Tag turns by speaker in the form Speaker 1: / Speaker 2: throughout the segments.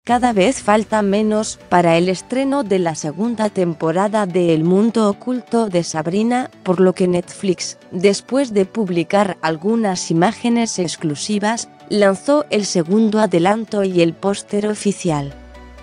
Speaker 1: Cada vez falta menos para el estreno de la segunda temporada de El mundo oculto de Sabrina, por lo que Netflix, después de publicar algunas imágenes exclusivas, lanzó el segundo adelanto y el póster oficial.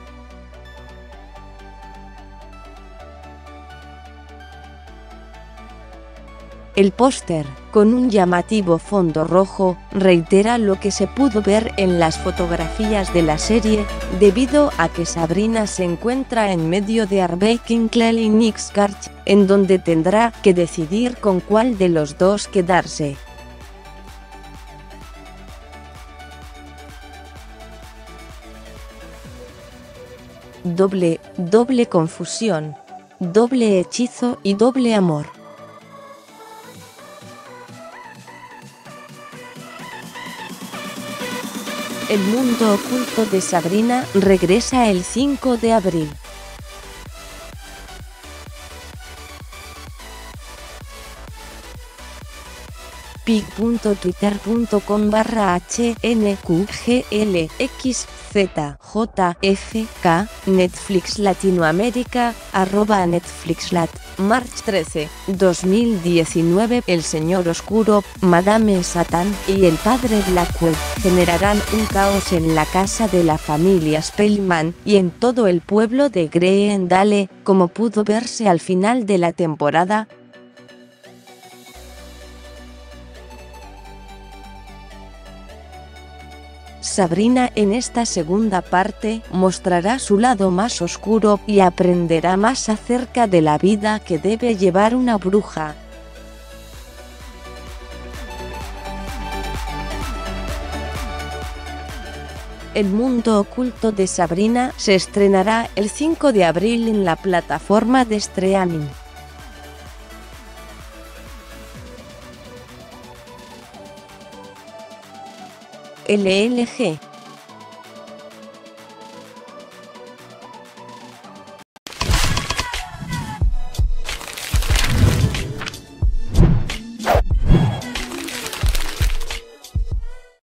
Speaker 1: El póster, con un llamativo fondo rojo, reitera lo que se pudo ver en las fotografías de la serie, debido a que Sabrina se encuentra en medio de Arbekenkel y Nixkart, en donde tendrá que decidir con cuál de los dos quedarse. Doble confusión, doble hechizo y doble amor. El mundo oculto de Sabrina regresa el 5 de abril. pic.twitter.com/hnqglxzjfk Netflix Latinoamérica @NetflixLat March 13, 2019. El Señor Oscuro, Madame Satán y el Padre Blackwell generarán un caos en la casa de la familia Spellman y en todo el pueblo de Greendale, como pudo verse al final de la temporada. Sabrina en esta segunda parte mostrará su lado más oscuro y aprenderá más acerca de la vida que debe llevar una bruja. El mundo oculto de Sabrina se estrenará el 5 de abril en la plataforma de streaming. LLG